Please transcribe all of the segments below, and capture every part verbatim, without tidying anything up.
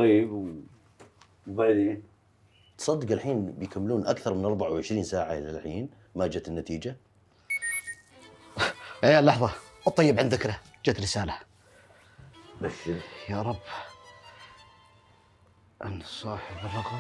طيب وبعدين؟ تصدق الحين بيكملون اكثر من أربعة وعشرين ساعه الى الحين ما جت النتيجه. ايه لحظه، الطيب عند ذكره جت رساله. بشر يا رب ان صاحب الرقم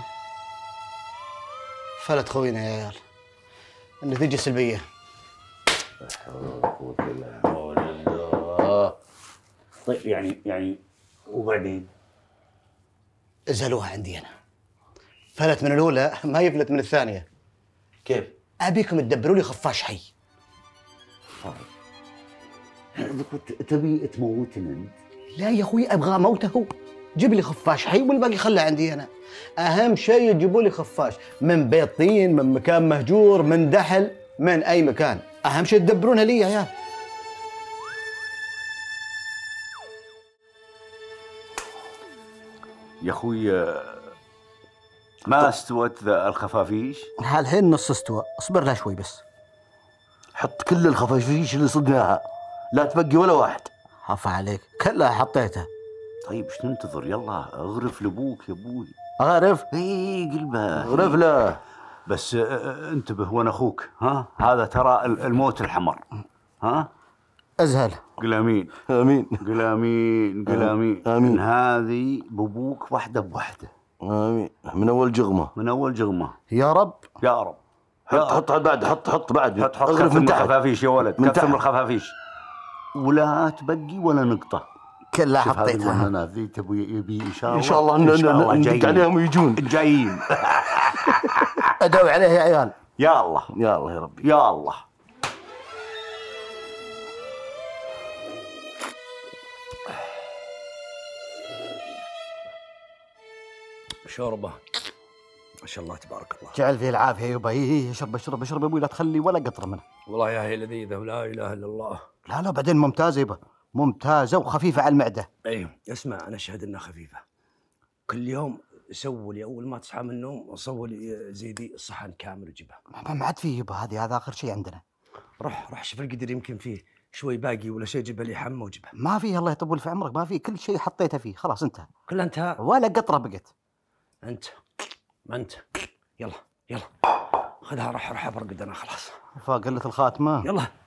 فلت خوينا يا عيال، النتيجه سلبيه. لا حول ولا قوه الا بالله. طيب يعني يعني وبعدين؟ ازهلوها عندي انا، فلت من الاولى ما يفلت من الثانيه. كيف؟ ابيكم تدبروا لي خفاش حي. طيب تبي تموتنا انت؟ لا يا اخوي ابغى موته، جيب لي خفاش حي والباقي خله عندي انا. اهم شيء تجيبوا لي خفاش من بيت طين، من مكان مهجور، من دحل، من اي مكان. اهم شيء تدبرونها لي يا عيال. يا اخوي ما استوت ذا الخفافيش؟ الحين نص استوى، اصبر لها شوي بس. حط كل الخفافيش اللي صدناها، لا تبقي ولا واحد. عفا عليك، كلها حطيتها. طيب ايش تنتظر؟ يلا اغرف لابوك يا ابوي. اغرف؟ اي قلبه اغرف له. بس انتبه وانا اخوك، ها؟ هذا ترى الموت الحمر، ها؟ ازهل. قل امين. امين. قل امين. قل امين. امين. هذه بابوك واحده بوحده. امين. من اول جغمه. من اول جغمه. يا رب. يا رب. حط حط بعد، حط حط بعد. حط حط كثر من الخفافيش يا ولد، من كثر من الخفافيش ولا تبقي ولا نقطه. كلها حطيتها. حطيتها. هذه الونانات ذي تبي يبي ان شاء الله ان شاء الله ندق عليهم ويجون. جايين. اداوي عليه يا عيال. يا الله يا الله يا ربي. يا الله. شوربه ما شاء الله تبارك الله. جعل فيه العافيه يبا. اي اشرب اشرب اشرب يا ابوي، لا تخلي ولا قطره منه. والله يا هي لذيذه ولا اله الا الله. لا لا بعدين ممتازه يبا، ممتازه وخفيفه على المعده. ايوه اسمع، انا اشهد انها خفيفه. كل يوم سوي لي اول ما تصحى من النوم صور لي زيدي الصحن كامل وجيبها. ما ما عاد فيه يبا، هذه هذا اخر شيء عندنا. روح روح شوف القدر يمكن فيه شوي باقي ولا شيء، جيب لي حمه وجبها. ما فيه الله يطول في عمرك، ما فيه، كل شيء حطيته فيه خلاص انتهى. كلها انتهى ولا قطره بقت. انت ما انت يلا يلا خذها روح روح برقد انا خلاص. فقلة الخاتمه. يلا